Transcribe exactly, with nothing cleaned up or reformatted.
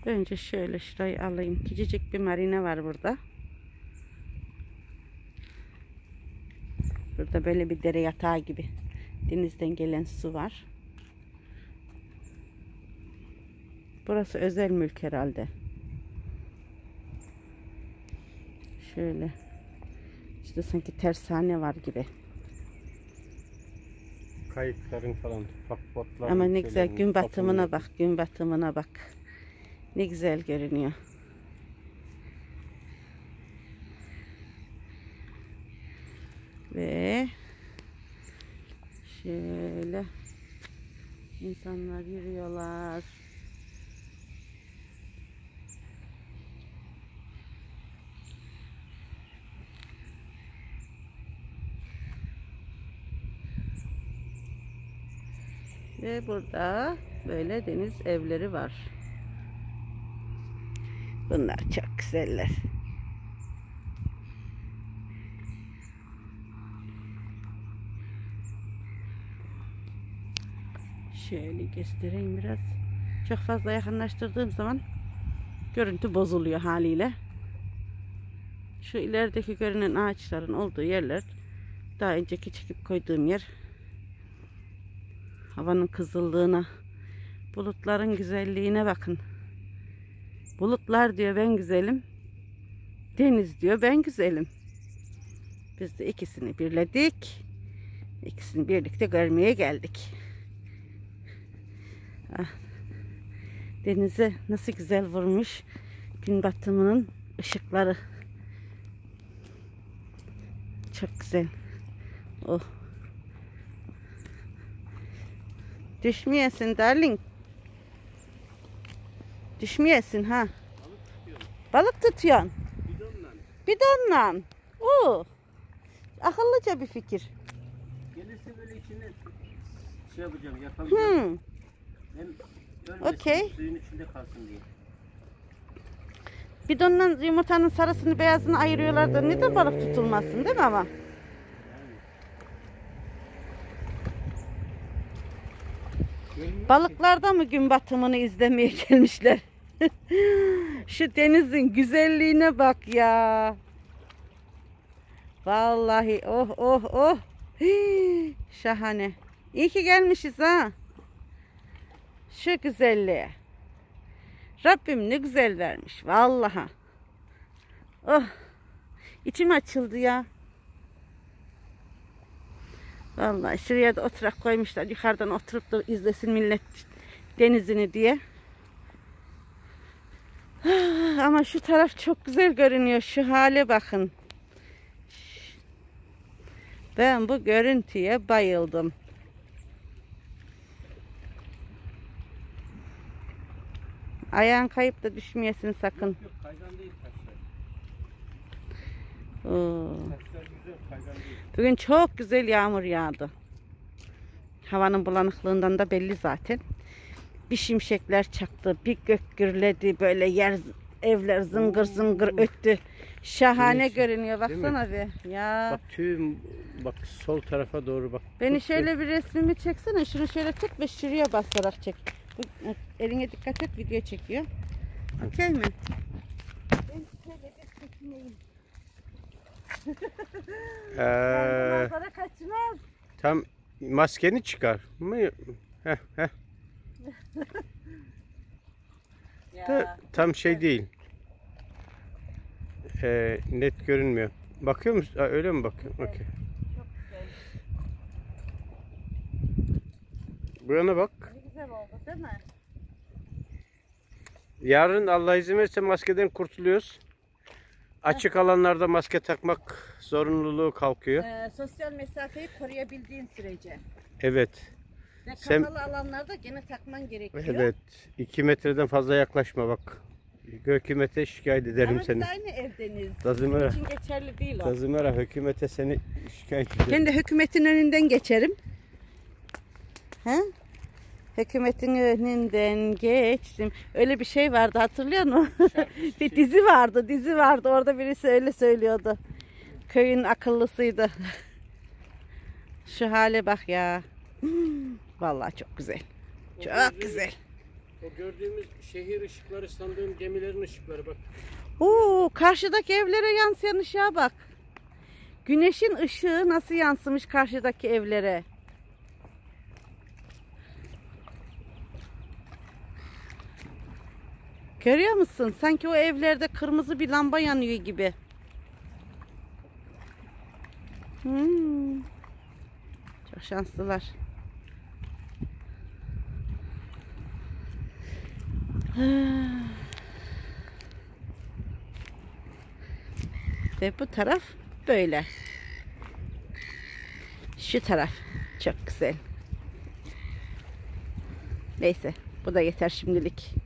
Önce şöyle şurayı alayım. Küçücük bir marina var burada. Burada böyle bir dere yatağı gibi denizden gelen su var. Burası özel mülk herhalde. Şöyle. İşte sanki tersane var gibi. Kayıkların falan, ufak botlar. Ama ne güzel gün batımına bak, gün batımına bak. Ne güzel görünüyor. Ve şöyle insanlar yürüyorlar. Ve burada böyle deniz evleri var. Bunlar çok güzeller. Şöyle göstereyim biraz. Çok fazla yakınlaştırdığım zaman görüntü bozuluyor haliyle. Şu ilerideki görünen ağaçların olduğu yerler, daha önceki çekip koyduğum yer. Havanın kızıllığına, bulutların güzelliğine bakın. Bulutlar diyor ben güzelim, deniz diyor ben güzelim. Biz de ikisini birledik. İkisini birlikte görmeye geldik. Ah, denize nasıl güzel vurmuş gün batımının ışıkları. Çok güzel. Oh. Düşmeyesin darling. Düşmeyesin ha. Balık tutuyorsun. Bidonla. Bidonla. Oo. Akıllıca bir fikir. Gelirse böyle içine şey yapacağım, yapamayacağım. Hmm. Hem ölmesin, Okey. suyun içinde kalsın diye. Bidonla yumurtanın sarısını beyazını ayırıyorlar da neden balık tutulmasın değil mi ama? Balıklarda mı gün batımını izlemeye gelmişler? Şu denizin güzelliğine bak ya. Vallahi oh oh oh. Hii, şahane. İyi ki gelmişiz ha. Şu güzelliğe. Rabbim ne güzel vermiş. Vallahi. Oh. İçim açıldı ya. Vallahi şuraya da oturak koymuşlar. Yukarıdan oturup da izlesin millet denizini diye. Ama şu taraf çok güzel görünüyor. Şu hale bakın. Ben bu görüntüye bayıldım. Ayağın kayıp da düşmeyesin sakın. Yok, yok, kaygan değil taşlar. Oo. Taşlar güzel, kaygan değil. Bugün çok güzel yağmur yağdı. Havanın bulanıklığından da belli zaten. Bir şimşekler çaktı, bir gök gürledi, böyle yer evler zıngır zıngır öttü. Şahane Güneş, görünüyor baksana bir. Ya. Bak tüm, bak sol tarafa doğru bak. Beni Tut, şöyle bir resmimi çeksene. Şunu şöyle tut ve şuraya basarak çek. Bu, eline dikkat et, video çekiyor. Okey mi? Ben şöyle bir çekineyim. Ee, Manzara kaçmaz. tam maskeni çıkar mı? Heh, heh. Da, tam şey değil. Ee, net görünmüyor. Bakıyor musun? Aa, öyle mi bakıyorsun? Evet. Okay. Çok güzel. Burana bak. Ne güzel oldu değil mi? Yarın Allah izin verirse maskeden kurtuluyoruz. Açık alanlarda maske takmak zorunluluğu kalkıyor. Ee, sosyal mesafeyi koruyabildiğin sürece. Evet. Ve Sen- kapalı alanlarda gene takman gerekiyor. Evet. iki metreden fazla yaklaşma bak. Hükümete şikayet ederim Ama seni. biz aynı evdeniz. Lazımera. Bizim için geçerli değil o. Lazımera hükümete seni şikayet ederim. Ben de hükümetin önünden geçerim. He? Hükümetin önünden geçtim. Öyle bir şey vardı, hatırlıyor musun? Bir dizi vardı, dizi vardı. Orada birisi öyle söylüyordu. Köyün akıllısıydı. Şu hale bak ya. Vallahi çok güzel. Çok güzel. O gördüğümüz şehir ışıkları sandığım gemilerin ışıkları bak. Oo, karşıdaki evlere yansıyan ışığa bak. Güneşin ışığı nasıl yansımış karşıdaki evlere. Görüyor musun? Sanki o evlerde kırmızı bir lamba yanıyor gibi. Hmm. Çok şanslılar. Ve bu taraf böyle. Şu taraf çok güzel. Neyse, bu da yeter şimdilik.